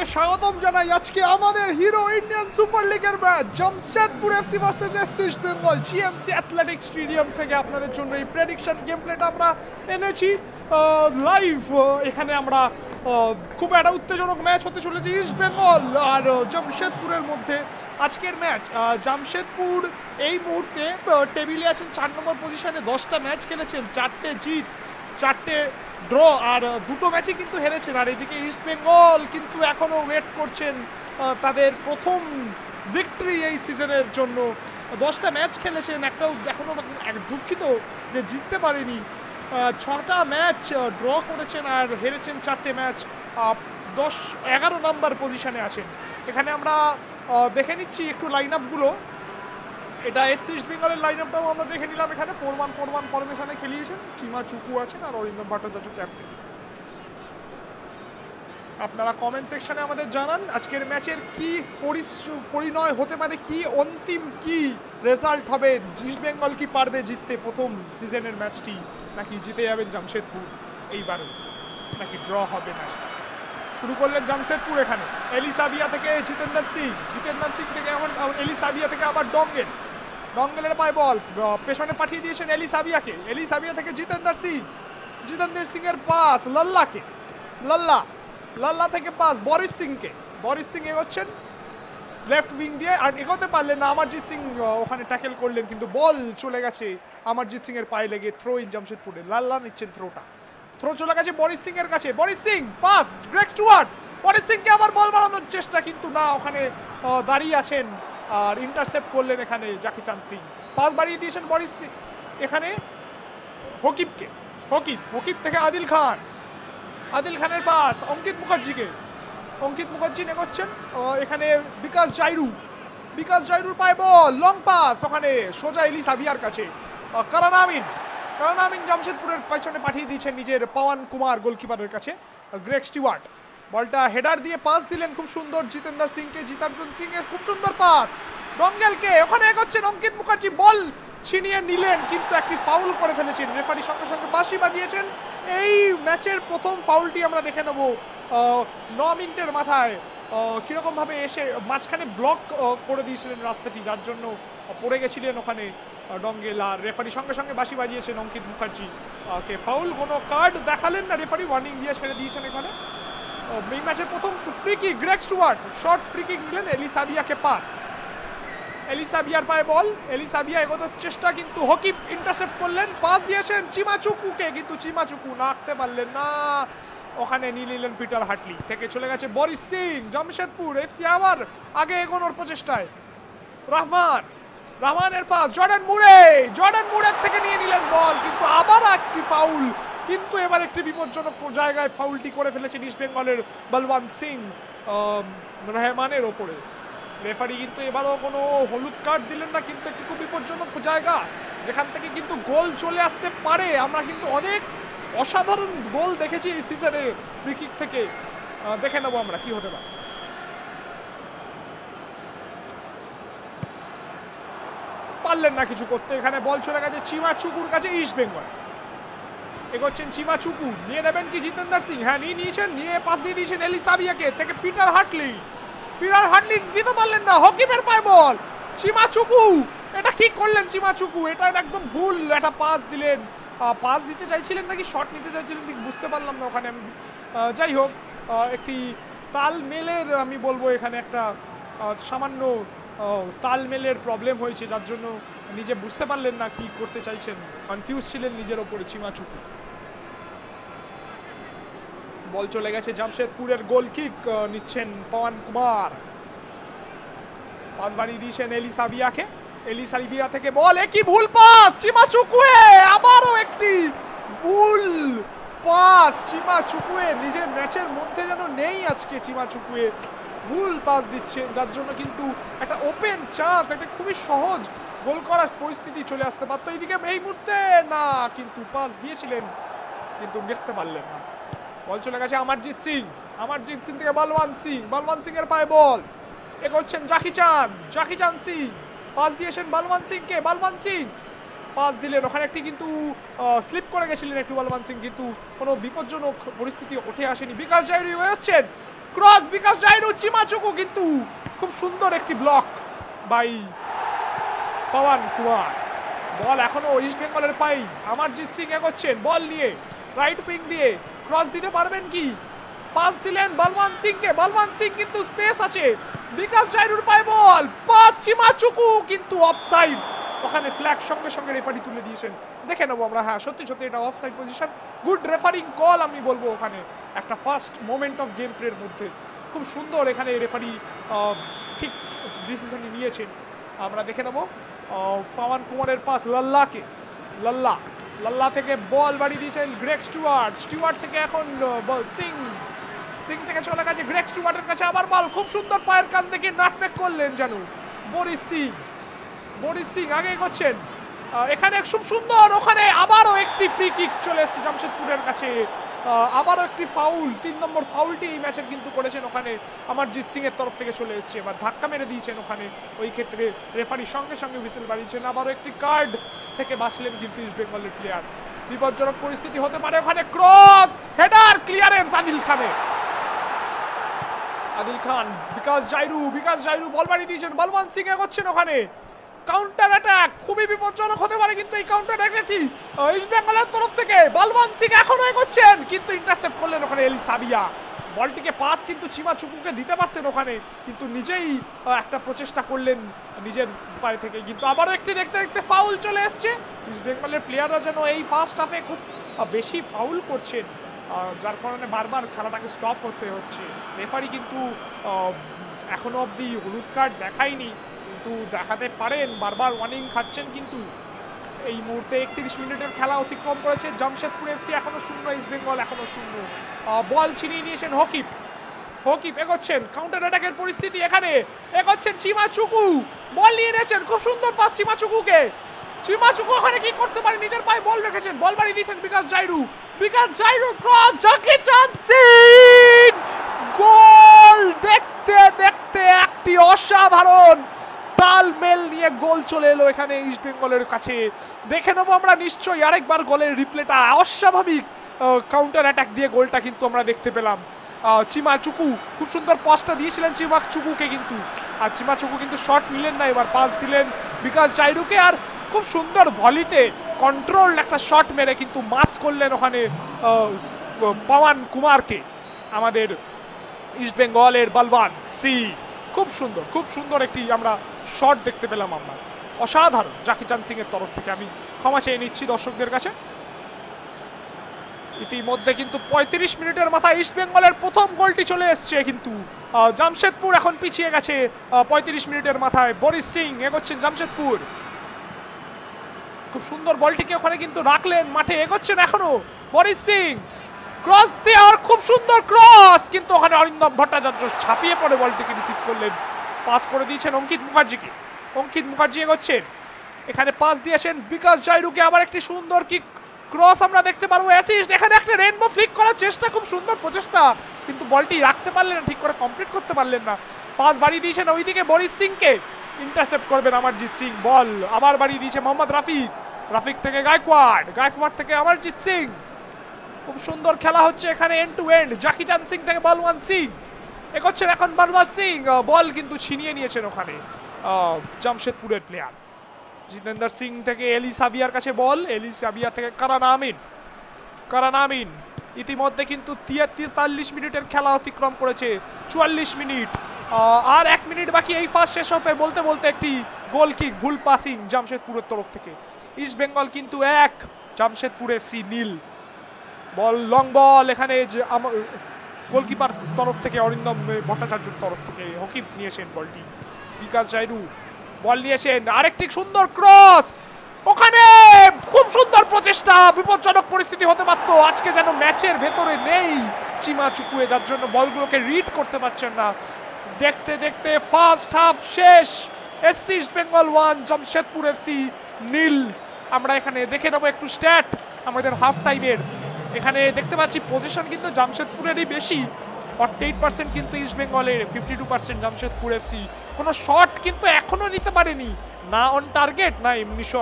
সবাইকে স্বাগতম জানাই আজকে আমাদের হিরো ইন্ডিয়ান সুপার লিগের match Jamshedpur FC versus SC east Bengal GMC athletic stadium থেকে আপনাদের জন্য এই প্রেডিকশন গেম প্লেটা আমরা এনেছি লাইভ। এখানে আমরা খুব একটা উত্তেজনক ম্যাচ হতে চলেছে ইস্ট বেঙ্গল আর জামশেদপুরের মধ্যে আজকের ম্যাচ। জামশেদপুর এই মুহূর্তে টেবিলে আছেন 4 নম্বর পজিশনে, 10টা ম্যাচ খেলেছেন, 4টে জিত 4টে ড্র আর 2টো ম্যাচই কিন্তু হেরেছেন। আর এদিকে ইস্ট বেঙ্গল কিন্তু এখনও ওয়েট করছেন তাদের প্রথম ভিক্টরি এই সিজনের জন্য। 10টা ম্যাচ খেলেছেন, একটাও এখনও দুঃখিত যে জিততে পারেনি। 6টা ম্যাচ ড্র করেছেন আর হেরেছেন 4টে ম্যাচ। 10-11 নম্বর পজিশনে আছেন। এখানে আমরা দেখে নিচ্ছি একটু লাইন আপগুলো। এটা এসসি ইস্ট বেঙ্গলের লাইন আপটাও আমরা দেখে নিলাম। এখানে 4-1-4-1 ফরমেশনে খেলিয়েছেন, চিমা চুকু আছেন আর অরিন্দম ভট্টাচার্য ক্যাপ্টেন। আপনারা কমেন্ট সেকশনে আমাদের জানান আজকের ম্যাচের কি পরিণয় হতে পারে, কি অন্তিম কি রেজাল্ট হবে। ইস্ট বেঙ্গল কি পারবে জিততে প্রথম সিজনের ম্যাচটি, নাকি জিতে যাবেন জামশেদপুর এইবারও, নাকি ড্র হবে ম্যাচটা। শুরু করলেন জামশেদপুর। এখানে এলিসাবিয়া থেকে জিতেন্দ্র সিং থেকে এখন এলিসাবিয়া থেকে আবার ডঙ্গেলের পায় বল, পেছনে পাঠিয়ে দিয়েছেন এলিসাবিয়া থেকে জিতেন্দ্র সিং এর পাস লাল্লা থেকে পাস বরিশ সিং এগোচ্ছেন লেফট উইং দিয়ে, আর এগোতে পারলেন না। অমরজিৎ সিং ওখানে ট্যাকেল করলেন কিন্তু বল চলে গেছে অমরজিৎ সিং এর পায়ে লেগে। থ্রো ইন জামশেদপুরে, লাল্লা নিচ্ছেন থ্রো চলে গেছে বরিশ সিং এর কাছে। Borish Singh pass Greg Stewart, Borish সিংকে আবার বল বাড়ানোর চেষ্টা কিন্তু না, ওখানে দাঁড়িয়ে আছেন আর ইন্টারসেপ্ট করলেন এখানে জাকি চাঁদ সিং। পাস বাড়িয়ে দিয়েছেন বরিশ সিং এখানে হকিব থেকে আদিল খানের পাস অঙ্কিত মুখার্জি এগোচ্ছেন এখানে বিকাশ জাইরুর পায় বল, লং পাস ওখানে সোজা এলিসাবিয়ার কাছে। কারান আমিন জামশেদপুরের পেছনে পাঠিয়ে দিয়েছেন নিজের পাওয়ান কুমার গোলকিপারের কাছে। গ্রেগ স্টুয়ার্ট বলটা হেডার দিয়ে পাস দিলেন খুব সুন্দর জিতেন্দ্র সিং এর খুব সুন্দর পাস ডঙ্গেলকে, ওখানে এগোচ্ছেন অঙ্কিত মুখার্জি, বল ছিনিয়ে নিলেন কিন্তু একটি ফাউল করে ফেলেছেন। রেফারি সঙ্গে সঙ্গে বাঁশি বাজিয়েছেন। এই ম্যাচের প্রথম ফাউলটি আমরা দেখে নেব 9 মিনিটের মাথায়। কীরকমভাবে এসে মাঝখানে ব্লক করে দিয়েছিলেন রাস্তাটি, যার জন্য পড়ে গেছিলেন ওখানে ডঙ্গেল, আর রেফারি সঙ্গে সঙ্গে বাঁশি বাজিয়েছেন অঙ্কিত মুখার্জি কে ফাউল। কোনো কার্ড দেখালেন না রেফারি, ওয়ার্নিং দিয়ে ছেড়ে দিয়েছেন এখানে। এই ম্যাচের প্রথম free kick Greg Stewart short free kick নিলেন, এলিসাবিয়াকে পাস, এলিসাবিয়ার পায়ে বল, এলিসাবিয়া এগোনোর চেষ্টা কিন্তু হকিব ইন্টারসেপ্ট করলেন, পাস দিয়েছেন চিমাচুকুকে কিন্তু চিমাচুকু নাকতে পারলেন না, ওখানে নিয়ে নিলেন পিটার হাটলি। থেকে চলে গেছে বরিশ সিং, জামশেদপুর এফসি আবার আগে এগোনোর প্রচেষ্টায়। রহমানের পাস জর্ডান মুরের থেকে নিয়ে নিলেন বল কিন্তু আবার একটি ফাউল, কিন্তু এবার একটি বিপজ্জনক জায়গায় ফাউলটি করে ফেলেছেন ইস্ট বেঙ্গলের বলওয়ান সিং রহমানের ওপরে। রেফারি কিন্তু এবারও কোনো হলুদ কার্ড দিলেন না, কিন্তু একটি খুব বিপজ্জনক জায়গা যেখান থেকে কিন্তু গোল চলে আসতে পারে। আমরা কিন্তু অনেক অসাধারণ গোল দেখেছি এই সিজনে ফ্রি কিক থেকে। দেখে নেবো আমরা কি হতে পারে। পারলেন না কিছু করতে, এখানে বল চলে গেছে চিমাচুকুর কাছে। ইস্ট বেঙ্গল এগোচ্ছেন চিমাচুকু, নিয়ে নেবেন কি জিতেন্দ্র সিং, হ্যাঁ নিয়েছেন, নিয়ে পাস দিয়ে দিয়েছেন এলিসাবিয়াকে, থেকে পিটার হাটলি দিতে পারলেন না, হকিবের পায় বল চিমাচুকু, এটা কি করলেন চিমাচুকু, এটা একদম ভুল একটা পাস দিলেন। পাস দিতে চাইছিলেন নাকি শট নিতে চাইছিলেন ঠিক বুঝতে পারলাম না ওখানে আমি। যাই হোক একটি তালমেলের আমি বলবো এখানে একটা সামান্য তালমেলের প্রবলেম হয়েছে, যার জন্য নিজে বুঝতে পারলেন না কি করতে চাইছেন, কনফিউজ ছিলেন নিজের ওপরে চিমাচুকু। বল চলে গেছে জামশেদপুরের, গোল কিক নিচ্ছেন পাওয়ান কুমার, পাস বাড়িয়ে দিয়েছেন এলিসাবিয়া থেকে বল, একই ভুল পাস চিমাচুকুয়ে, আবারও একটি ভুল পাস চিমাচুকুয়ে, নিজের ম্যাচের মধ্যে যেন নেই আজকে চিমাচুকুয়ে, ভুল পাস দিচ্ছেন, যার জন্য কিন্তু একটা ওপেন চান্স, একটা খুবই সহজ গোল করার পরিস্থিতি চলে আসতে পারতো এইদিকে এই মুহূর্তে না, কিন্তু পাস দিয়েছিলেন কিন্তু দেখতে পারলেন না। বল চলে গেছে অমরজিৎ সিং থেকে বলওয়ান সিং এর পায়ে বল, এগোচ্ছেন জাকি চাঁদ সিং, পাস দিয়েছেন বলওয়ান সিং পাস দিলেন, ওখানে একটি কিন্তু স্লিপ করে গেছিলেন একটু বলবান সিং, কিন্তু কোনো বিপজ্জনক পরিস্থিতি উঠে আসেনি। বিকাশ জাইরু হচ্ছেন ক্রস, বিকাশ জাইরু চিমাচুকু, কিন্তু খুব সুন্দর একটি block by Pawan Kumar. Ball এখনো ইস্ট বেঙ্গলের পাই, অমরজিৎ সিং এগোচ্ছেন বল নিয়ে রাইট উইং দিয়ে, ক্রস দিতে পারবেন কি? পাস দিলেন বলবান সিংকে, বলবান সিং কিন্তু স্পেস আছে, বিকাশ জাইরুর পায় বল, পাস চিমাচুকু কিন্তু অফসাইড। ওখানে ফ্ল্যাগ সঙ্গে সঙ্গে রেফারি তুলে দিয়েছেন, দেখে নেবো আমরা। হ্যাঁ সত্যি সত্যি এটা offside position, good refereeing call আমি বলবো। ওখানে একটা ফার্স্ট মোমেন্ট অফ গেম প্লের মধ্যে খুব সুন্দর এখানে রেফারি ঠিক ডিসিশন নিয়েছেন। আমরা দেখে নেবো পাওয়ান কুমারের পাস লাল্লাকে, লাল্লা থেকে বল বাড়ি দিয়েছেন গ্রেগ স্টুয়ার্ট, স্টুয়ার্ট থেকে এখন বল সিং, সিং থেকে চলে গেছে গ্রেগ স্টুয়ার্টের কাছে, আবার বল খুব সুন্দর পায়ের কাজ দেখে নাটমেক করলেন জানু বরিস সিং আগে করছেন এখানে খুব সুন্দর। ওখানে আবারও একটি ফ্রি কিক চলে এসেছে জামশেদপুরের কাছে, আবারও একটি ফাউল, 3 নম্বর ফাউলটি এই ম্যাচের কিন্তু করেছেন ওখানে অমরজিৎ সিং এর তরফ থেকে চলে এসেছে। এবার ধাক্কা মেরে দিয়েছেন ওখানে, ওই ক্ষেত্রে রেফারি সঙ্গে সঙ্গে হুইসেল বাড়িয়েছেন। আবারও একটি কার্ড থেকে বাঁচলেন কিন্তু ইস্ট বেঙ্গলের প্লেয়ার। বিপজ্জনক পরিস্থিতি হতে পারে ওখানে, cross header clearance Adil Khan, Bikash Jairu ball বাড়ি দিয়েছেন, বলবান সিং এগোচ্ছেন ওখানে, কাউন্টার অ্যাটাক খুবই বিপজ্জনক হতে পারে কিন্তু এই কাউন্টার অ্যাটাকটি ইস্ট বেঙ্গলের তরফ থেকে। বলবান সিং এখনো এগোচ্ছেন কিন্তু ইন্টারসেপ্ট করলেন ওখানে এলি সাবিয়া, বলটিকে পাস কিন্তু চিমাচুকুকে দিতে পারতেন ওখানে, কিন্তু নিজেই একটা প্রচেষ্টা করলেন নিজের পায়ে থেকে। কিন্তু আবারও একটি দেখতে দেখতে ফাউল চলে এসছে। ইস্ট বেঙ্গলের প্লেয়াররা যেন এই ফার্স্ট হাফে খুব বেশি ফাউল করছেন, যার কারণে বারবার খেলাটাকে স্টপ করতে হচ্ছে। রেফারি কিন্তু এখনো অবধি হলুদ কার্ড দেখায়নি, কিন্তু দেখাতে পারেন, বারবার ওয়ার্নিং খাচ্ছেন। কিন্তু এই মুহূর্তে 31 মিনিটের খেলা অতিক্রম করেছে, জামশেদপুর এফসি এখনো 0, ইস্ট বেঙ্গল এখনো 0। বল ছিনিয়ে নিয়েছেন হকিপ এগোচ্ছেন, কাউন্টার অ্যাটাকের পরিস্থিতি এখানে, এগোচ্ছেন চিমাচুকু, বল নিয়ে নিয়েছেন, খুব সুন্দর পাস চিমাচুকুকে, চিমাচুকু ওখানে কি করতে পারে, নিজের পায়ে বল রেখেছেন, বল বাড়ি দিয়েছেন বিকাশ জাইরু ক্রস, জাকি চান সিং, গোল! দেখতে দেখতে একটি অসাধারণ তালমেল নিয়ে গোল চলে এলো এখানে ইস্ট বেঙ্গলের কাছে। দেখে নেবো আমরা নিশ্চয়ই আরেকবার গোলের রিপ্লেটা, অস্বাভাবিক কাউন্টার অ্যাটাক দিয়ে গোলটা কিন্তু আমরা দেখতে পেলাম। চিমাচুকু খুব সুন্দর পাসটা দিয়েছিলেন চিমাচুকুকে, কিন্তু আর চিমাচুকু কিন্তু শট নিলেন না, এবার পাস দিলেন বিকাশ জাইরুকে, আর খুব সুন্দর ভলিতে কন্ট্রোল একটা শট মেরে কিন্তু মাত করলেন ওখানে পাওয়ান কুমারকে আমাদের ইস্ট বেঙ্গলের বলবান সিং। খুব সুন্দর একটি আমরা শট দেখতে পেলাম আমরা, অসাধারণ জাকি চান সিং এর তরফ থেকে। আমি ক্ষমা চেয়ে নিচ্ছি দর্শকদের কাছে। ইতিমধ্যে কিন্তু 35 মিনিটের মাথায় ইস্ট বেঙ্গলের প্রথম গোলটি চলে এসছে, কিন্তু জামশেদপুর এখন পিছিয়ে গেছে 35 মিনিটের মাথায়। বরিস সিং এগোচ্ছেন জামশেদপুর, খুব সুন্দর বলটিকে ওখানে কিন্তু রাখলেন, মাঠে এগোচ্ছেন এখনো বরিস সিং, ক্রস দেওয়ার খুব সুন্দর ক্রস, কিন্তু ওখানে অরিন্দম ভট্টাচার্য ছাপিয়ে পড়ে বলটিকে রিসিভ করলেন, পাস করে দিয়েছেন অঙ্কিত মুখার্জি এগোচ্ছেন, এখানে পাস দিয়েছেন বিকাশ জাইরুকে, আবার একটি সুন্দর কিক ক্রস আমরা দেখতে পারবো, অ্যাসিস্ট, এখানে একটা রেইনবো ফ্লিক করার চেষ্টা, খুব সুন্দর প্রচেষ্টা, কিন্তু বলটি রাখতে পারলেন না, ঠিক করে কমপ্লিট করতে পারলেন না। পাস বাড়িয়ে দিয়েছেন ওইদিকে বরিস সিংকে, ইন্টারসেপ্ট করবেন অমরজিৎ সিং, বল আবার বাড়িয়ে দিয়েছে মোহাম্মদ রাফিক থেকে গায়কোয়াড় থেকে অমরজিৎ সিং। খুব সুন্দর খেলা হচ্ছে এখানে, এন্ড টু এন্ড। জাকি চান সিং থেকে বলওয়ান সিং এগোচ্ছেন, এখন বলওয়ান সিং, বল কিন্তু ছিনিয়ে নিয়েছেন ওখানে জামশেদপুরের প্লেয়ার। জিতেন্দ্র সিং থেকে এলি সাবিয়ার কাছে বল, এলি সাবিয়া থেকে কারান আমিন। ইতিমধ্যে কিন্তু 43 মিনিটের খেলা অতিক্রম করেছে, 44 মিনিট, আর 1 মিনিট বাকি এই ফার্স্ট শেষ হতে বলতে বলতে একটি গোল কিক, ভুল পাসিং জামশেদপুরের তরফ থেকে। ইস্ট বেঙ্গল কিন্তু 1, Jamshedpur FC 0। Ball long ball, এখানে যে গোলকিপার তরফ থেকে অরিন্দম ভট্টাচার্যের তরফ থেকে হকিপ নিয়েছেন বলটি, বিকাশ জাইরু বল নিয়েছেন, আরেকটি সুন্দর ক্রস, ওখানে খুব সুন্দর প্রচেষ্টা, বিপজ্জনক পরিস্থিতি হতে পারত। আজকে যেন ম্যাচের ভেতরে নেই চিমাচুকুয়ে, যার জন্য বলগুলোকে রিড করতে পারছেন না। দেখতে দেখতে ফার্স্ট হাফ শেষ, SC east Bengal 1, Jamshedpur FC 0। আমরা এখানে দেখে নেবো একটু স্ট্যাট আমাদের হাফ টাইমের। এখানে দেখতে পাচ্ছি পজিশন কিন্তু জামশেদপুরেরই বেশি, 48% কিন্তু ইস্ট বেঙ্গলের, 52% জামশেদপুর এফসি। কোনো শট কিন্তু এখনো নিতে পারেনি, না অন টার্গেট না এমনি শট।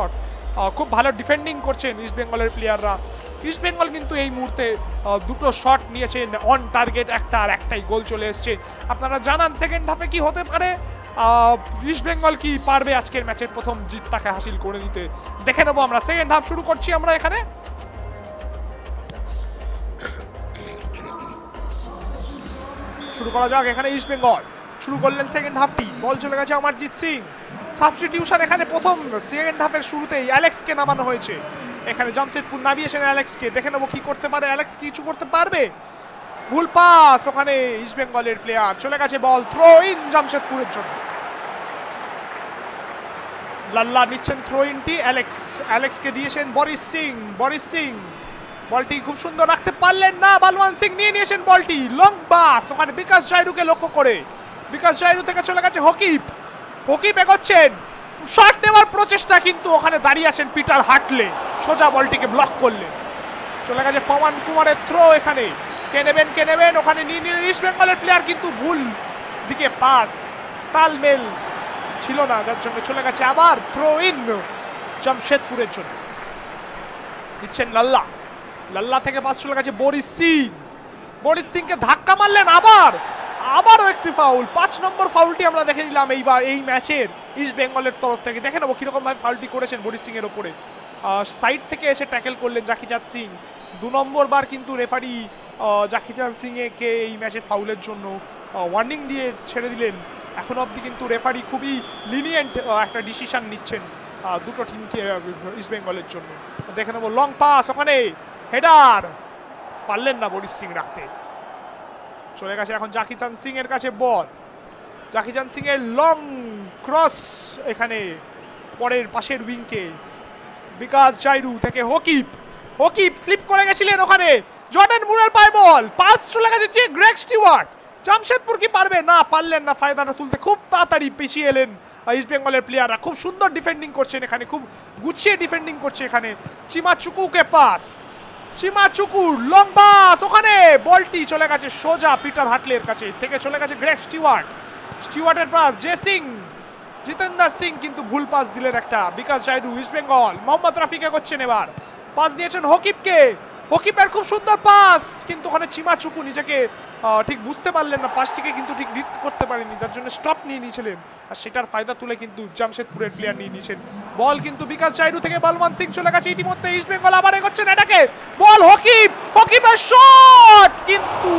খুব ভালো ডিফেন্ডিং করছেন ইস্ট বেঙ্গলের প্লেয়াররা। ইস্ট বেঙ্গল কিন্তু এই মুহূর্তে দুটো শট নিয়েছেন অন টার্গেট, একটা আর একটাই গোল চলে এসছে। আপনারা জানান সেকেন্ড হাফে কি হতে পারে, ইস্ট বেঙ্গল কি পারবে আজকের ম্যাচের প্রথম জিত তাকে হাসিল করে দিতে, দেখে নেবো আমরা। সেকেন্ড হাফ শুরু করছি আমরা এখানে। শুরু করা যাক এখানে। ইস্ট বেঙ্গল শুরু করলেন সেকেন্ড হাফটি, বল চলে গেছে অমরজিৎ সিং। সাবস্টিটিউশন এখানে প্রথম সেকেন্ড হাফের শুরুতেই অ্যালেক্সকে নামানো হয়েছে। এখানে জামশেদপুর নামিয়েছেন অ্যালেক্সকে, দেখে নেবো কি করতে পারে অ্যালেক্স, কিছু করতে পারবে। ভুল পাস ওখানে ইস্ট বেঙ্গলের প্লেয়ার, চলে গেছে বল থ্রো ইন জামশেদপুরের জন্য। লাল্লা নিচ্ছেন থ্রো ইনটি, অ্যালেক্সকে দিয়েছেন বরিস সিং। বরিস সিং বলটি খুব সুন্দর রাখতে পারলেন না, বালওয়ান সিং নিয়ে নিয়েছেন বলটি। লং পাস ওখানে বিকাশ জাইরুকে লক্ষ্য করে, বিকাশ জাইরু থেকে চলে গেছে হকিব। হকিব এগোচ্ছেন, শট নেওয়ার প্রচেষ্টা, কিন্তু ওখানে দাঁড়িয়ে আছেন পিটার হাটলে, সোজা বলটিকে ব্লক করলেন। চলে গেছে পবন কুমারের থ্রো, এখানে কে নেবেন ওখানে নিয়ে নিলেন ইস্ট বেঙ্গলের প্লেয়ার, কিন্তু ভুল দিকে পাস, তালমেল ছিল না, যার জন্য চলে গেছে আবার থ্রো ইন জামশেদপুরের জন্য। দিচ্ছেন লাল্লা, লাল্লা থেকে পাস চলে গেছে বরিস সিং। বরিস সিংকে ধাক্কা মারলেন, আবারও একটি ফাউল। 5 নম্বর ফাউলটি আমরা দেখে নিলাম এইবার এই ম্যাচের ইস্ট বেঙ্গলের তরফ থেকে। দেখে নেবো কিরকম ভাবে ফাউলটি করেছেন বরিস সিং এর ওপরে। সাইড থেকে এসে ট্যাকেল করলেন জাকিচাঁদ সিং। 2 নম্বর বার কিন্তু রেফারি জাকিচাঁদ সিং কে এই ম্যাচের ফাউলের জন্য ওয়ার্নিং দিয়ে ছেড়ে দিলেন। এখন অবধি কিন্তু রেফারি খুবই লিনিয়েন্ট একটা ডিসিশন নিচ্ছেন দুটো টিমকে ইস্ট বেঙ্গলের জন্য। দেখে নেবো লং পাস, ওখানে হেডার, পারলেন না বরিস সিং রাখতে। চলে গেছে এখন জাকিচাঁদ সিং এর কাছে বল, জাকিচাঁদ সিং এর লং ক্রস, এখানে পরের পাশের উইংকে বিকাশ জাইরু থেকে হকিব স্লিপ করে গেছিলেন, ওখানে জর্ডান মুরের পায় বল, পাস চলে গেছে যে গ্রেগ স্টিওয়ার্ট। জামশেদপুর কি পারবে না, পারলেন না ফায়দাটা তুলতে, খুব তাড়াতাড়ি পিছিয়ে এলেন ইস্ট বেঙ্গলের প্লেয়াররা। খুব সুন্দর ডিফেন্ডিং করছেন এখানে, খুব গুছিয়ে ডিফেন্ডিং করছে এখানে। চিমাচুকুকে পাস, চিমাচুকুর লং পাস, ওখানে বলটি চলে গেছে সোজা পিটার হাটলের কাছে থেকে চলে গেছে গ্রেগ স্টিওয়ার্টের পাস জিতেন্দ্র সিং কিন্তু ভুল পাস দিলেন একটা। বিকাশ জাইরু ইস্ট বেঙ্গল, মোহাম্মদ রাফিকে করছেন এবার, পাস দিয়েছেন হকিবের খুব সুন্দর পাস, কিন্তু ওখানে চিমাচুকু নিজেকে ঠিক বুঝতে পারলেন না, পাসটিকে কিন্তু ঠিক রিড করতে পারেনি, যার জন্য স্টপ নিয়ে নিয়েছিলেন, আর সেটার ফায়দা তুলে কিন্তু জামশেদপুরের প্লেয়ার নিয়ে নিয়েছেন বল। কিন্তু বিকাশ জাইরু থেকে বালওয়ান সিং চলে গেছে ইতিমধ্যে, ইস্ট বেঙ্গল আবার এগোচ্ছেন এটাকে, বল হকিবের শট, কিন্তু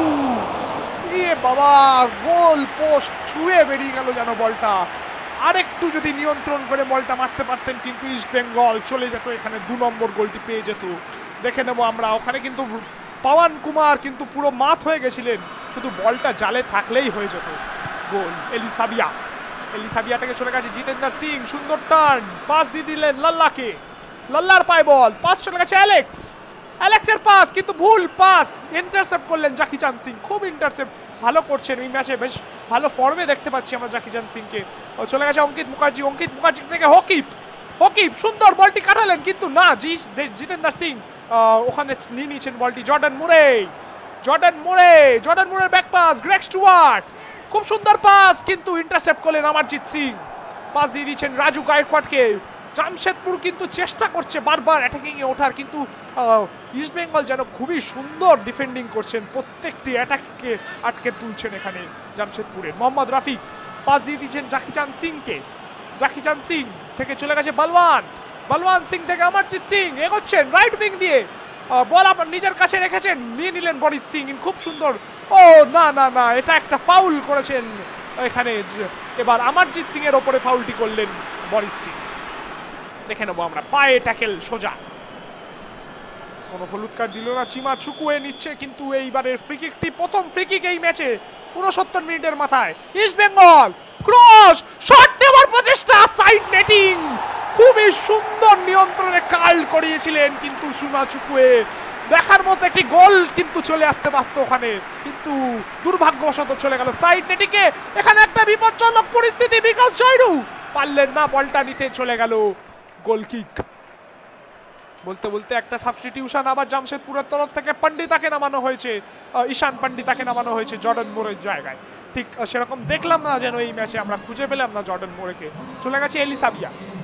বাবা গোল পোস্ট ছুঁয়ে বেরিয়ে গেল যেন বলটা। আরেকটু যদি নিয়ন্ত্রণ করে বলটা মারতে পারতেন কিন্তু ইস্ট বেঙ্গল চলে যেত এখানে, 2 নম্বর গোলটি পেয়ে যেত। দেখে নেবো আমরা, ওখানে কিন্তু পবন কুমার কিন্তু পুরো মাত হয়ে গেছিলেন, শুধু বলটা জালে থাকলেই হয়ে যেত গোল। এলিসাবিয়া থেকে চলে গেছে জিতেন্দ্র সিং, সুন্দর টার্ন, পাস দিয়ে দিলেন লাল্লার পায় বল, পাস চলে গেছে অ্যালেক্সের পাস, কিন্তু ভুল পাস, ইন্টারসেপ্ট করলেন জাকিচাঁদ সিং। খুব ইন্টারসেপ্ট ভালো করছেন এই ম্যাচে, বেশ ভালো ফর্মে দেখতে পাচ্ছি আমরা জাকিচাঁদ সিংকে। চলে গেছে অঙ্কিত মুখার্জি থেকে হকিব সুন্দর বলটি কাটালেন, কিন্তু না, জিতেন্দ্র সিং ওখানে নিয়ে নিয়েছেন বলটি। জর্ডান মুরের ব্যাক পাস, গ্রেগ স্টুয়ার্ট, খুব সুন্দর পাস, কিন্তু ইন্টারসেপ্ট করলেন অমরজিৎ সিং। পাস দিয়ে দিচ্ছেন রাজু গায়কোয়াড়কে। জামশেদপুর কিন্তু চেষ্টা করছে বারবার অ্যাটাকিং এ ওঠার, কিন্তু ইস্ট বেঙ্গল যেন খুবই সুন্দর ডিফেন্ডিং করছেন, প্রত্যেকটি অ্যাটাককে আটকে তুলছেন এখানে জামশেদপুরের। মোহাম্মদ রাফিক পাস দিয়ে দিচ্ছেন জাকিচাঁদ সিং থেকে চলে গেছে বালওয়ান সিং থেকে অমরজিৎ সিং এগোচ্ছেন রাইট উইং দিয়ে, বল আপনার নিজের কাছে রেখেছেন, নিয়ে নিলেন বরিস সিং, খুব সুন্দর। ও না, এটা একটা ফাউল করেছেন এখানে, এবার অমরজিৎ সিং এর ওপরে ফাউলটি করলেন বরিস সিং। দেখে নেবো আমরা, পায়ে ট্যাকেল সোজা, কোনো হলুদ কার্ড দিল না, চিমাচুকুয়ে নিচ্ছে কিন্তু এইবারের ফ্রিকিকটি, প্রথম ফ্রিকিক এই ম্যাচে 69 মিনিটের মাথায়। ইস্ট বেঙ্গল ক্রস, শট নেওয়ার প্রচেষ্টা, সাইড নেটিং, খুবই সুন্দর নিয়ন্ত্রণে কার্ল করিয়েছিলেন, কিন্তু চিমাচুকুয়ে দেখার মতো একটি গোল কিন্তু চলে আসতে পারতো ওখানে, কিন্তু দুর্ভাগ্যবশত চলে গেল সাইড নেটিংয়ে। এখানে একটা বিপজ্জনক পরিস্থিতি, বিকাশ জাইরু পারলেন না বলটা নিতে, চলে গেল গোল কিক। বলতে একটা সাবস্টিটিউশন আবার জামশেদপুরের তরফ থেকে পন্ডিতাকে নামানো হয়েছে, ঈশান পন্ডিতাকে নামানো হয়েছে জর্ডান মোরের জায়গায়। ঠিক সেরকম দেখলাম না যেন এই ম্যাচে, আমরা খুঁজে পেলাম না জর্ডান মোরেকে। চলে গেছে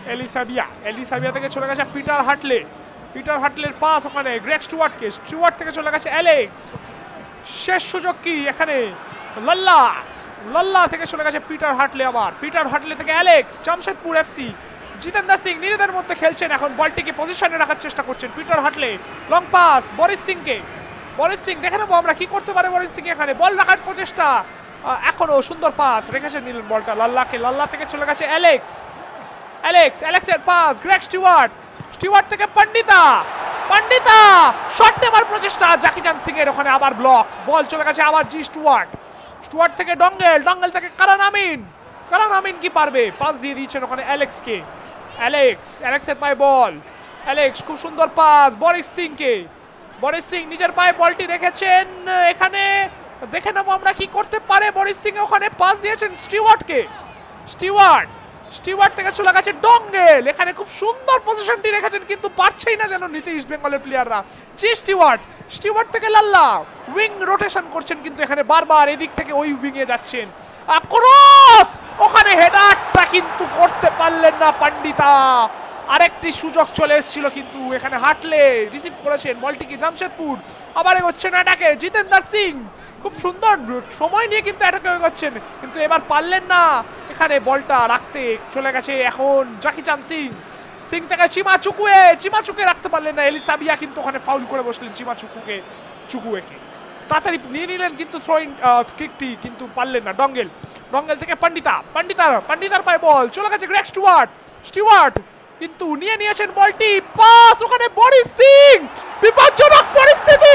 এলিসাবিয়া থেকে চলে গেছে পিটার হাটলের পাস ওখানে গ্রেগ স্টুয়ার্ট থেকে চলে গেছে অ্যালেক্স। শেষ সুযোগ কি এখানে, লাল্লা থেকে চলে গেছে পিটার হাটলে, আবার পিটার হাটলে থেকে অ্যালেক্স। জামশেদপুর এফসি জিতেন্দ্র সিং নিজেদের মধ্যে খেলছেন, এখন বলটিকে পজিশনে রাখার চেষ্টা করছেন Peter Hartley. Long pass Boris Singh দেখে নেবো আমরা কি করতে পারে বরিস সিং, এখানে বল রাখার প্রচেষ্টা, এখনো সুন্দর পাস রেখেছেন নিলেন বলটা লাল্লা থেকে চলে গেছে অ্যালেক্সের পাস গ্রেগ স্টুয়ার্ট থেকে পন্ডিতা শট নেবার প্রচেষ্টা জাকিজান সিং এর, ওখানে আবার ব্লক, বল চলে গেছে আবার স্টুয়ার্ট থেকে ডঙ্গেল থেকে কারানামিন কি পারবে, পাস দিয়ে দিয়েছেন ওখানে অ্যালেক্সের পায়ে বল, খুব সুন্দর পাস বরিস সিং নিজের পায়ে বলটি রেখেছেন, এখানে দেখে নেবো আমরা কি করতে পারে বরিস সিং, ওখানে পাস দিয়েছেন স্টুয়ার্ট থেকে চলে গেছে ডঙ্গেল, এখানে খুব সুন্দর পজিশনটি রেখেছেন কিন্তু পারছেই না যেন নিতে ইস্ট বেঙ্গলের প্লেয়াররা। স্টুয়ার্ট থেকে লাল্লা উইং রোটেশন করছেন কিন্তু এখানে বারবার এদিক থেকে ওই উইং এ যাচ্ছেন, ক্রস ওখানে হেডারটা কিন্তু করতে পারলেন না পন্ডিতা। আরেকটি সুযোগ চলে এসেছিল কিন্তু এখানে হাটলে রিসিভ করেছেন বলটিকে জামশেদপুর, আবার এগোচ্ছেন অ্যাটাকে জিতেন্দ্র সিং, খুব সুন্দর সময় নিয়ে কিন্তু অ্যাটাকে এগোচ্ছেন কিন্তু এবার পারলেন না এখানে বলটা রাখতে, চলে গেছে এখন জাকিচান সিং থেকে চিমাচুকে রাখতে পারলেন না, এলিসাবিয়া কিন্তু ওখানে ফাউল করে বসলেন চুকুয়েকে, তাড়াতাড়ি নিয়ে নিলেন কিন্তু থ্রোইং কিকটি কিন্তু পারলেন না। ডঙ্গেল থেকে পন্ডিতার পায়ে বল চলে গেছে গ্রেগ স্টুয়ার্ট কিন্তু নিয়েছেন বলটি, পাস ওখানে বরিস সিং, বিপজ্জনক পরিস্থিতি,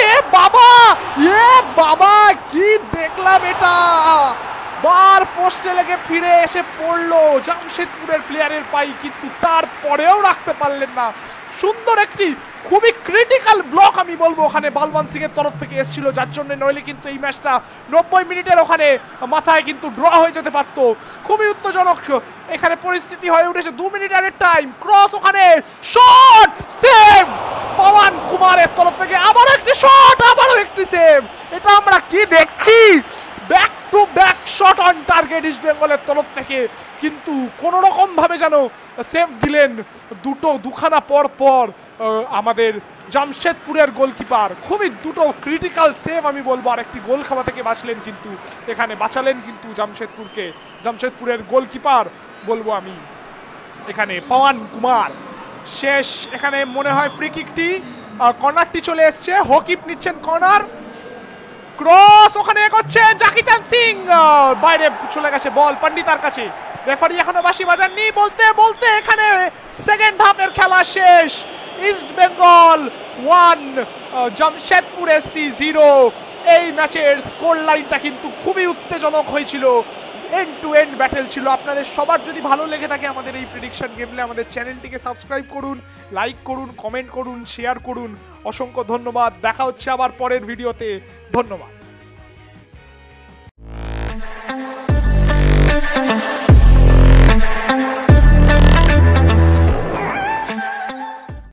বাবা কি দেখলাম এটা, বার পোস্টে লেগে ফিরে এসে পড়লো জামশেদপুরের প্লেয়ারের পাই কিন্তু তারপরেও রাখতে পারলেন না। সুন্দর একটি খুবই ক্রিটিক্যাল ব্লক আমি বলবো ওখানে বালবান সিং এর তরফ থেকে এসেছিল, যার জন্য নইলে কিন্তু এই ম্যাচটা 90 মিনিটের ওখানে মাথায় কিন্তু ড্র হয়ে যেতে পারতো। খুবই উত্তেজনক এখানে পরিস্থিতি হয়ে উঠেছে, 2 মিনিটের টাইম, ক্রস ওখানে শট সেভ পবন কুমারের তরফ থেকে, আবার একটি শট, আবারও একটি সেভ, এটা আমরা কি দেখছি, back to back shot on target East বেঙ্গলের তরফ থেকে, কিন্তু কোনো রকম ভাবে যেন সেভ দিলেন দুখানা পর আমাদের জামশেদপুরের গোলকিপার, খুবই দুটো ক্রিটিক্যাল সেভ আমি বলবো, আর একটি গোল খাওয়া থেকে বাঁচলেন কিন্তু এখানে বাঁচালেন কিন্তু জামশেদপুরের গোলকিপার বলবো আমি এখানে পবন কুমার। শেষ এখানে মনে হয় ফ্রি কিকটি কর্নারটি চলে এসছে, হকিপ নিচ্ছেন কর্নার, ক্রস ওখানে এগোচ্ছে জাকিচান সিং, বাইরে চলে গেছে বল পন্ডিতার কাছে, রেফারি এখনো বাঁশি বাজাননি, বলতে এখানে সেকেন্ড হাফের খেলা শেষ, ইস্ট বেঙ্গল 1 জামশেদপুর এফসি 0। এই ম্যাচের স্কোর লাইনটা কিন্তু খুবই উত্তেজনক হয়েছিল, এন্ড টু এন্ড ব্যাটেল ছিল। আপনাদের সবার যদি ভালো লেগে থাকে আমাদের এই প্রেডিকশন গেমলে আমাদের চ্যানেলটিকে সাবস্ক্রাইব করুন, লাইক করুন, কমেন্ট করুন, শেয়ার করুন, অসংখ্য ধন্যবাদ, দেখা হচ্ছে আবার পরের ভিডিওতে, ধন্যবাদ।